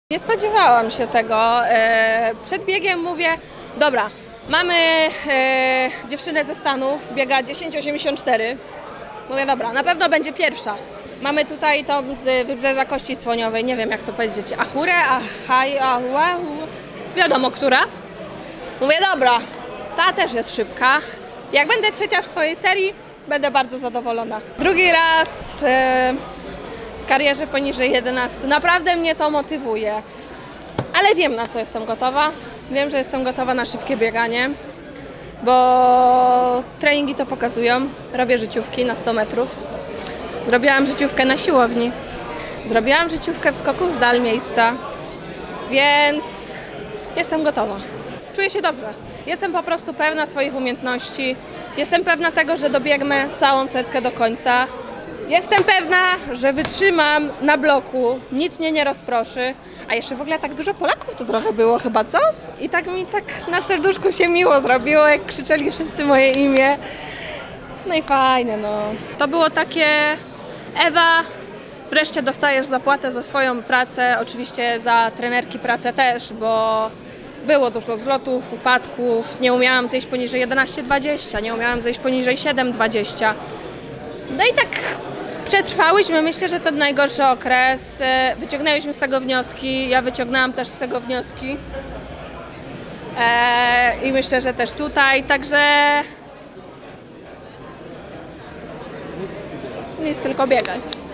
Nie spodziewałam się tego. Przed biegiem mówię, dobra, mamy dziewczynę ze Stanów, biega 10,84. Mówię, dobra, na pewno będzie pierwsza. Mamy tutaj tą z Wybrzeża Kości Słoniowej, nie wiem jak to powiedzieć, Ahurę, wiadomo która. Mówię, dobra, ta też jest szybka. Jak będę trzecia w swojej serii, będę bardzo zadowolona. Drugi raz w karierze poniżej 11. Naprawdę mnie to motywuje. Ale wiem, na co jestem gotowa. Wiem, że jestem gotowa na szybkie bieganie, bo treningi to pokazują. Robię życiówki na 100 metrów. Zrobiłam życiówkę na siłowni. Zrobiłam życiówkę w skoku z dal miejsca, więc jestem gotowa. Czuję się dobrze. Jestem po prostu pewna swoich umiejętności. Jestem pewna tego, że dobiegnę całą setkę do końca. Jestem pewna, że wytrzymam na bloku, nic mnie nie rozproszy. A jeszcze w ogóle tak dużo Polaków to trochę było chyba, co? I tak mi na serduszku się miło zrobiło, jak krzyczeli wszyscy moje imię. No i fajne, no. To było takie, Ewa, wreszcie dostajesz zapłatę za swoją pracę, oczywiście za trenerki pracę też, bo było dużo wzlotów, upadków, nie umiałam zejść poniżej 11,20, nie umiałam zejść poniżej 7,20. No i tak przetrwałyśmy, myślę, że ten najgorszy okres. Wyciągnęłyśmy z tego wnioski, ja wyciągnęłam też z tego wnioski. I myślę, że też tutaj, także nic tylko biegać.